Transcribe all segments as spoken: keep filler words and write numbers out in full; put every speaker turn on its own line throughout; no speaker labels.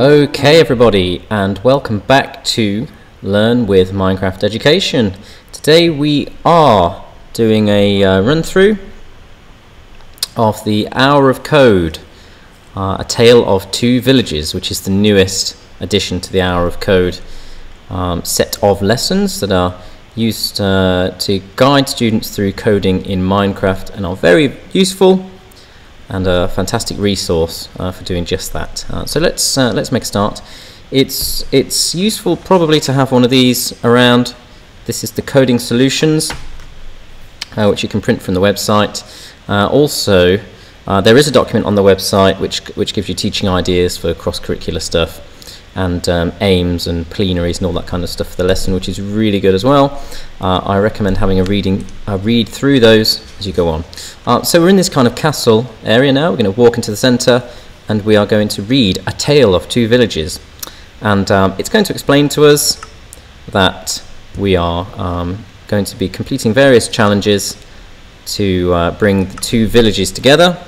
Okay everybody, and welcome back to Learn with Minecraft Education. Today we are doing a uh, run through of the Hour of Code, uh, a tale of two villages, which is the newest addition to the Hour of Code um, set of lessons that are used uh, to guide students through coding in Minecraft and are very useful and a fantastic resource uh, for doing just that. Uh, so let's uh, let's make a start. It's it's useful probably to have one of these around. This is the coding solutions, uh, which you can print from the website. Uh, also, uh, there is a document on the website which which gives you teaching ideas for cross-curricular stuff and um, aims and plenaries and all that kind of stuff for the lesson, which is really good as well. Uh, I recommend having a reading a read through those as you go on. Uh, so we're in this kind of castle area now. We're going to walk into the centre and we are going to read A Tale of Two Villages, and um, it's going to explain to us that we are um, going to be completing various challenges to uh, bring the two villages together,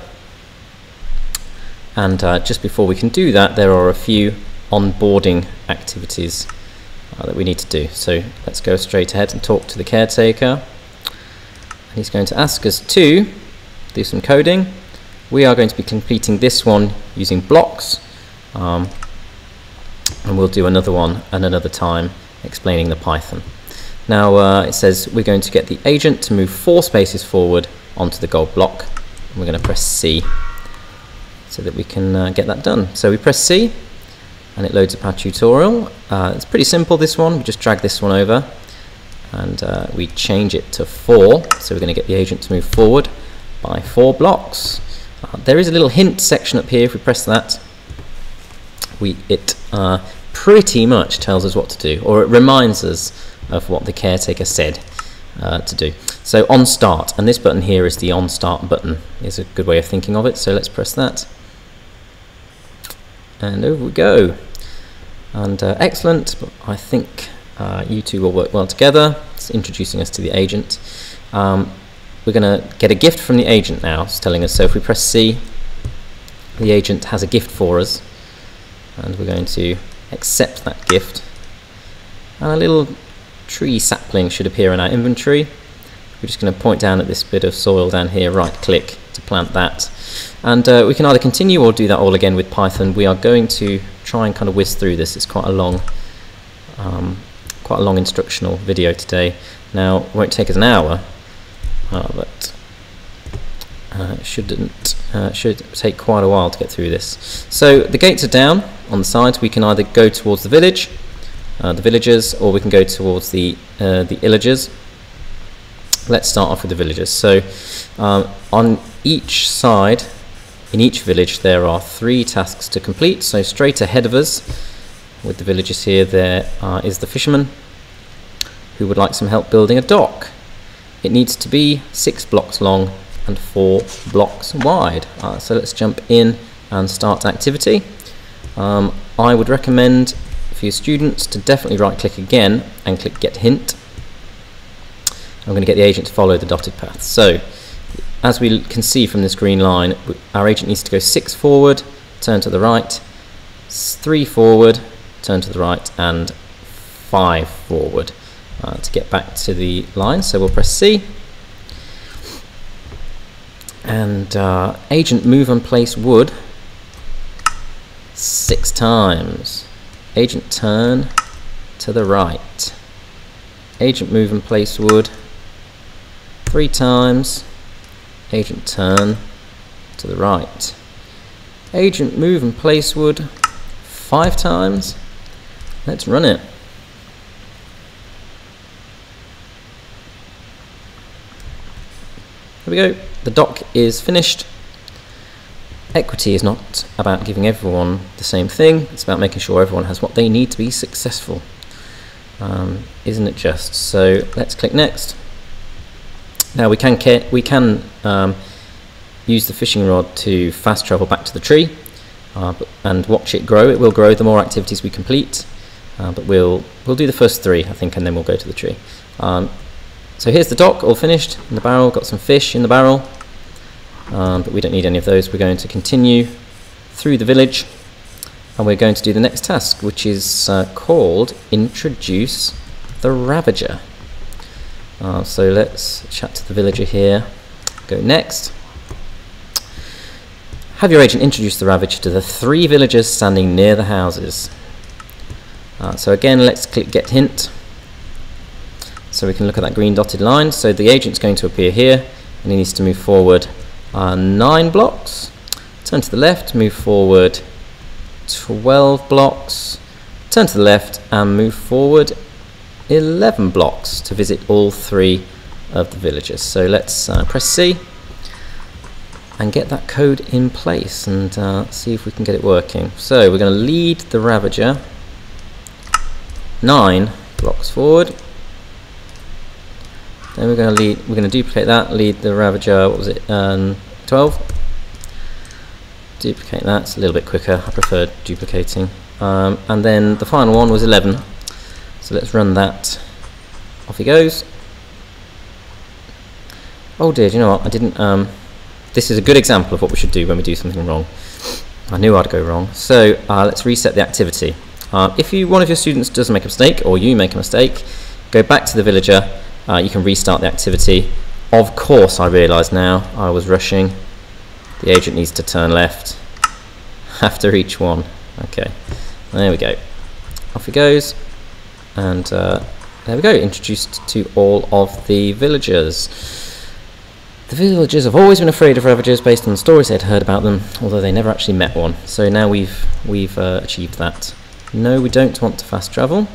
and uh, just before we can do that there are a few onboarding activities uh, that we need to do. So let's go straight ahead and talk to the caretaker. He's going to ask us to do some coding. We are going to be completing this one using blocks, um, and we'll do another one at another time explaining the Python. Now uh, it says we're going to get the agent to move four spaces forward onto the gold block, and we're going to press C so that we can uh, get that done. So we press C and it loads up our tutorial. Uh, it's pretty simple, this one. We just drag this one over and uh, we change it to four, so we're going to get the agent to move forward by four blocks. Uh, there is a little hint section up here. If we press that, we it uh, pretty much tells us what to do, or it reminds us of what the caretaker said uh, to do. So on start, and this button here is the on start button, is a good way of thinking of it. So let's press that. And over we go, and uh, excellent. I think uh, you two will work well together. It's introducing us to the agent. Um, we're going to get a gift from the agent now. It's telling us, so if we press C, the agent has a gift for us, and we're going to accept that gift. And a little tree sapling should appear in our inventory. We're just going to point down at this bit of soil down here, right click to plant that. And uh, we can either continue or do that all again with Python. We are going to try and kind of whiz through this. It's quite a long, um, quite a long instructional video today. Now, it won't take us an hour, uh, but uh, it shouldn't uh, should take quite a while to get through this. So the gates are down on the sides. We can either go towards the village, uh, the villagers, or we can go towards the uh, the illagers. Let's start off with the villagers. So um, on each side, in each village, there are three tasks to complete. So straight ahead of us, with the villagers here, there uh, is the fisherman who would like some help building a dock. It needs to be six blocks long and four blocks wide. Uh, so let's jump in and start activity. Um, I would recommend for your students to definitely right click again and click Get Hint. I'm going to get the agent to follow the dotted path. So as we can see from this green line, our agent needs to go six forward, turn to the right, three forward, turn to the right, and five forward uh, to get back to the line. So we'll press C. And uh, agent move and place wood six times. Agent turn to the right. Agent move and place wood three times. Agent turn to the right. Agent move and place wood five times. Let's run it. There we go. The dock is finished. Equity is not about giving everyone the same thing. It's about making sure everyone has what they need to be successful. Um, isn't it just? So let's click next. Now we can we can um, use the fishing rod to fast travel back to the tree uh, but, and watch it grow. It will grow the more activities we complete, uh, but we'll we'll do the first three, I think, and then we'll go to the tree. Um, so here's the dock, all finished in the barrel. Got some fish in the barrel, um, but we don't need any of those. We're going to continue through the village and we're going to do the next task, which is uh, called Introduce the Ravager. Uh, so let's chat to the villager here. Go next. Have your agent introduce the Ravager to the three villagers standing near the houses. Uh, so again, let's click Get Hint. So we can look at that green dotted line. So the agent's going to appear here, and he needs to move forward uh, nine blocks. Turn to the left, move forward twelve blocks. Turn to the left and move forward eleven blocks to visit all three of the villagers. So let's uh, press C and get that code in place and uh, see if we can get it working. So we're going to lead the Ravager nine blocks forward. Then we're going to lead. We're going to duplicate that. Lead the Ravager. What was it? Um, twelve. Duplicate that. It's a little bit quicker. I prefer duplicating. Um, and then the final one was eleven. So let's run that. Off he goes. Oh dear. Do you know what? I didn't. Um, this is a good example of what we should do when we do something wrong. I knew I'd go wrong. So uh, let's reset the activity. Uh, if you, one of your students does make a mistake, or you make a mistake, go back to the villager. Uh, you can restart the activity. Of course, I realise now I was rushing. The agent needs to turn left after each one. Okay, there we go. Off he goes, and uh, there we go. Introduced to all of the villagers. The villagers have always been afraid of Ravagers based on the stories they'd heard about them, although they never actually met one. So now we've we've uh, achieved that. No, we don't want to fast travel.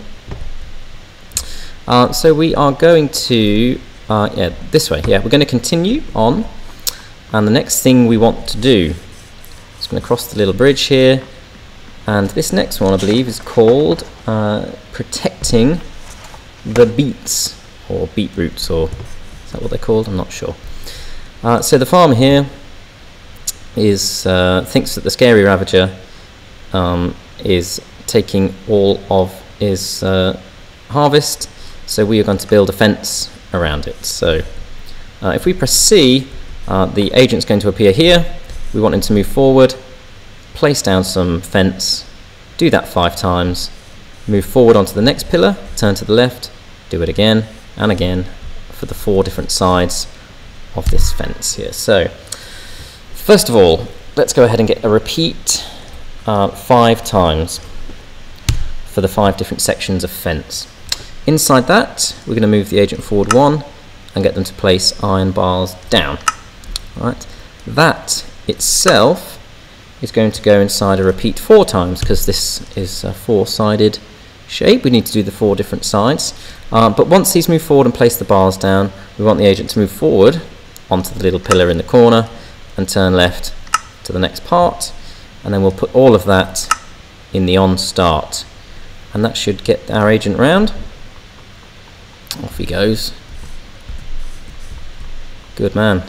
Uh, so we are going to, uh, yeah, this way. Yeah, we're going to continue on, and the next thing we want to do is going to cross the little bridge here, and this next one I believe is called uh, Protecting the Beets, or beetroots, or is that what they're called? I'm not sure. Uh, so the farmer here is uh, thinks that the scary Ravager um, is taking all of his uh, harvest, so we are going to build a fence around it. So uh, if we press C, uh, the agent's going to appear here. We want him to move forward, place down some fence, do that five times, move forward onto the next pillar, turn to the left, do it again and again for the four different sides of this fence here. So first of all, let's go ahead and get a repeat uh, five times for the five different sections of fence. Inside that, we're going to move the agent forward one and get them to place iron bars down. Right. That itself is going to go inside a repeat four times, because this is a four-sided shape. We need to do the four different sides. Uh, but once he's moved forward and placed the bars down, we want the agent to move forward onto the little pillar in the corner and turn left to the next part, and then we'll put all of that in the on start, and that should get our agent round. Off he goes. Good man.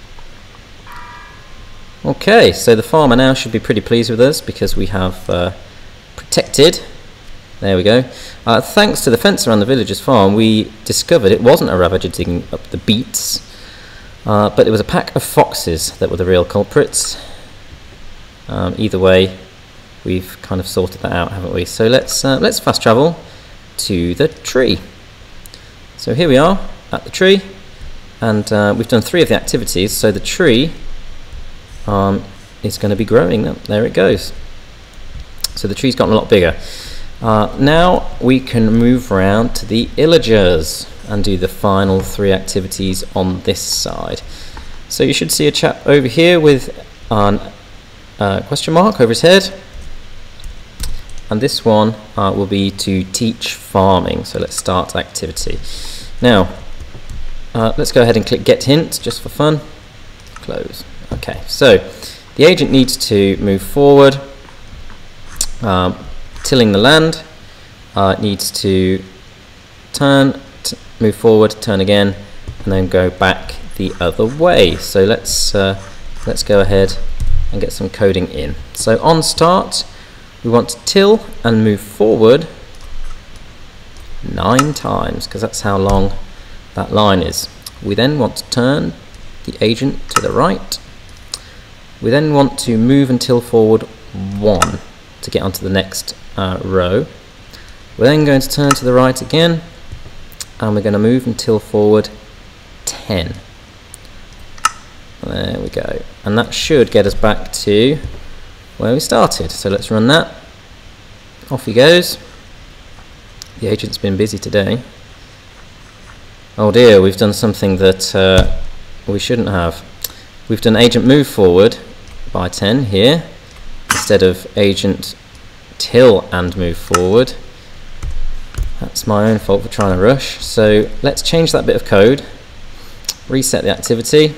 Okay, so the farmer now should be pretty pleased with us because we have uh, protected. There we go. Uh, thanks to the fence around the villager's farm, we discovered it wasn't a Ravager digging up the beets, uh, but it was a pack of foxes that were the real culprits. Um, either way, we've kind of sorted that out, haven't we? So let's uh, let's fast travel to the tree. So here we are at the tree, and uh, we've done three of the activities. So the tree um, is going to be growing. There it goes. So the tree's gotten a lot bigger. Uh, now we can move around to the illagers and do the final three activities on this side. So you should see a chap over here with an uh, question mark over his head, and this one uh, will be to teach farming. So let's start activity. Now uh, let's go ahead and click Get Hint just for fun. Close. Okay, so the agent needs to move forward, um, tilling the land, uh, needs to turn, t move forward, turn again, and then go back the other way. So let's uh, let's go ahead and get some coding in. So on start, we want to till and move forward nine times, because that's how long that line is. We then want to turn the agent to the right. We then want to move and till forward one. to get onto the next uh, row. We're then going to turn to the right again, and we're going to move until forward ten. There we go. And that should get us back to where we started. So let's run that. Off he goes. The agent's been busy today. Oh dear, we've done something that uh, we shouldn't have. We've done agent move forward by ten here, instead of agent till and move forward. That's my own fault for trying to rush. So let's change that bit of code, reset the activity,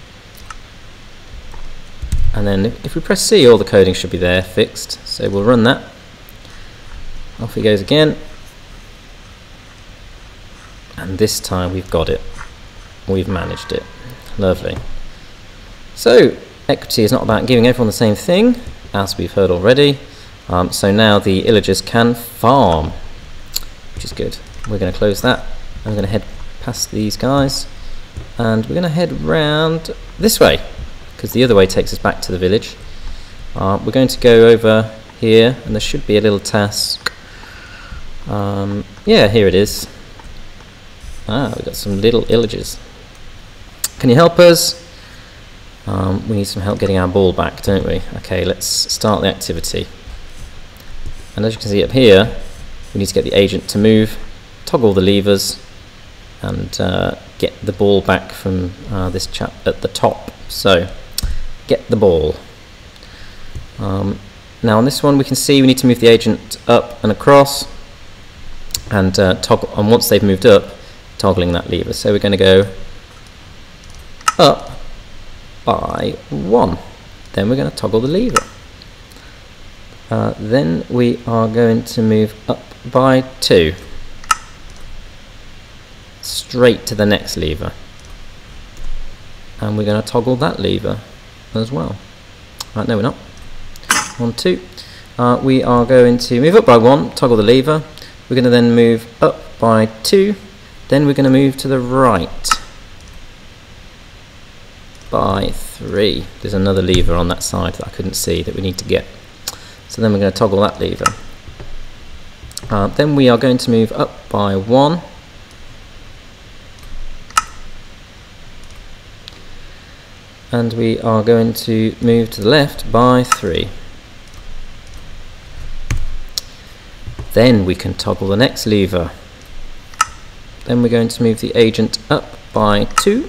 and then if we press C, all the coding should be there fixed. So we'll run that. Off he goes again. And this time we've got it. We've managed it. Lovely. So equity is not about giving everyone the same thing, as we've heard already. Um, so now the illagers can farm, which is good. We're going to close that. I'm going to head past these guys, and we're going to head round this way, because the other way takes us back to the village. Uh, we're going to go over here, and there should be a little task. Um, yeah, here it is. Ah, we've got some little illagers. Can you help us? Um, we need some help getting our ball back, don't we? Okay, let's start the activity. And as you can see up here, we need to get the agent to move, toggle the levers, and uh, get the ball back from uh, this chap at the top. So, get the ball. Um, now on this one we can see we need to move the agent up and across, and uh, toggle. And once they've moved up, toggling that lever. So we're going to go up by one. Then we're going to toggle the lever. Uh, then we are going to move up by two, straight to the next lever, and we're going to toggle that lever as well. Right, no we're not. One, two. Uh, we are going to move up by one, toggle the lever. We're going to then move up by two. Then we're going to move to the right by three. There's another lever on that side that I couldn't see that we need to get. So then we're going to toggle that lever. Uh, then we are going to move up by one. And we are going to move to the left by three. Then we can toggle the next lever. Then we're going to move the agent up by two.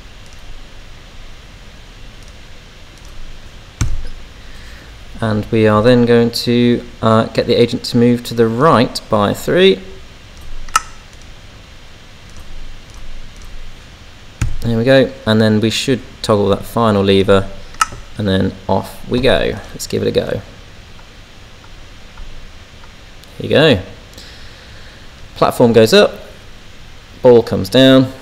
And we are then going to uh, get the agent to move to the right by three. There we go. And then we should toggle that final lever, and then off we go. Let's give it a go. Here you go. Platform goes up, ball comes down,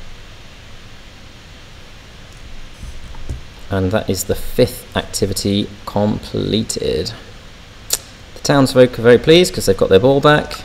and that is the fifth activity completed. The townsfolk are very pleased because they've got their ball back,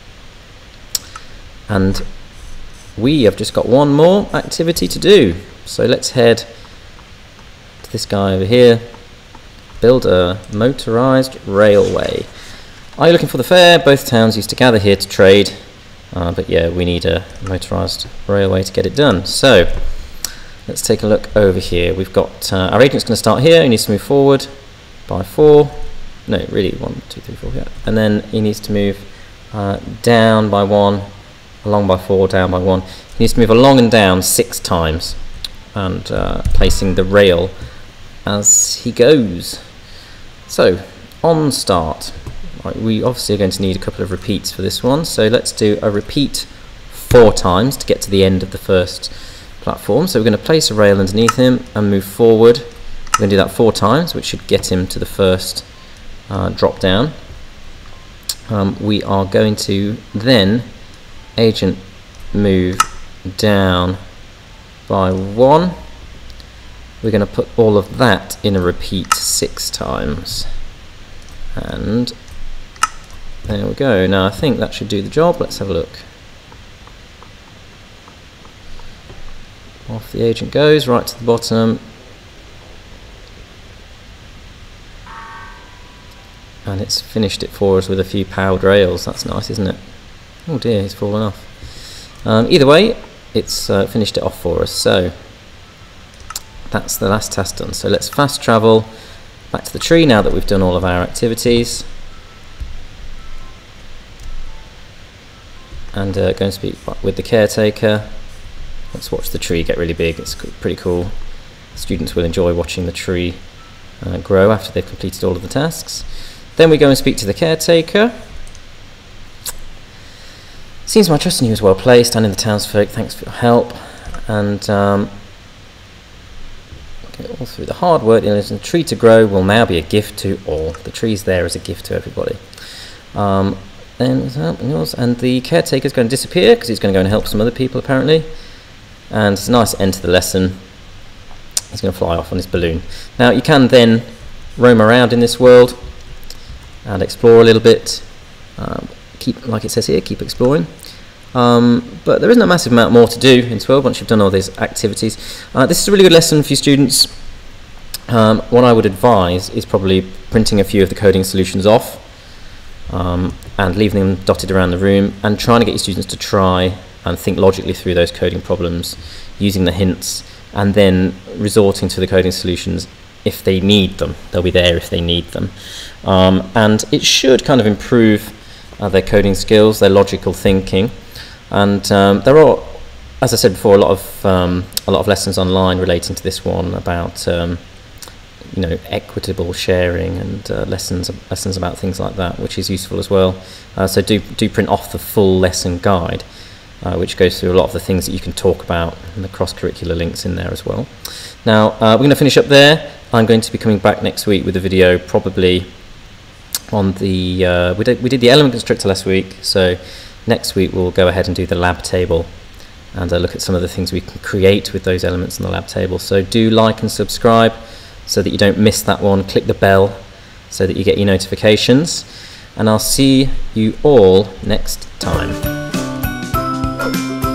and we have just got one more activity to do. So let's head to this guy over here. Build a motorized railway. Are you looking for the fair? Both towns used to gather here to trade, uh, but yeah, we need a motorized railway to get it done. So let's take a look over here. We've got uh, our agent's going to start here. He needs to move forward by four. No, really, one, two, three, four, yeah. And then he needs to move uh, down by one, along by four, down by one. He needs to move along and down six times, and uh, placing the rail as he goes. So, on start. Right, we obviously are going to need a couple of repeats for this one. So let's do a repeat four times to get to the end of the first platform. So we're going to place a rail underneath him and move forward. We're going to do that four times, which should get him to the first uh, drop down. Um, we are going to then agent move down by one. We're going to put all of that in a repeat six times. And there we go. Now I think that should do the job. Let's have a look. Off the agent goes, right to the bottom. and it's finished it for us with a few powered rails. That's nice, isn't it? Oh dear, it's fallen off. Um, either way, it's uh, finished it off for us. So that's the last task done. So let's fast travel back to the tree now that we've done all of our activities, and uh, go and speak with the caretaker. Let's watch the tree get really big. It's pretty cool. Students will enjoy watching the tree uh, grow after they've completed all of the tasks. Then we go and speak to the caretaker. Seems my trust in you is well placed, and in the townsfolk, thanks for your help. And um, okay, all through the hard work, the tree to grow will now be a gift to all. The tree's there as a gift to everybody. Um, then and the caretaker's going to disappear because he's going to go and help some other people apparently. And it's a nice end to the lesson. He's going to fly off on his balloon. Now you can then roam around in this world and explore a little bit. Um, keep, like it says here, keep exploring. Um, but there isn't a massive amount more to do in this world once you've done all these activities. Uh, this is a really good lesson for you students. Um, what I would advise is probably printing a few of the coding solutions off um, and leaving them dotted around the room, and trying to get your students to try and think logically through those coding problems using the hints, and then resorting to the coding solutions if they need them. They'll be there if they need them. Um, and it should kind of improve uh, their coding skills, their logical thinking. And um, there are, as I said before, a lot of um, a lot of lessons online relating to this one about um, you know, equitable sharing, and uh, lessons lessons about things like that, which is useful as well. Uh, so do do print off the full lesson guide, Uh, which goes through a lot of the things that you can talk about, and the cross-curricular links in there as well. Now uh, we're going to finish up there. I'm going to be coming back next week with a video probably on the uh, we did we did the element constructor last week, so next week we'll go ahead and do the lab table and uh, look at some of the things we can create with those elements in the lab table. So do like and subscribe so that you don't miss that one. Click the bell so that you get your notifications, and I'll see you all next time.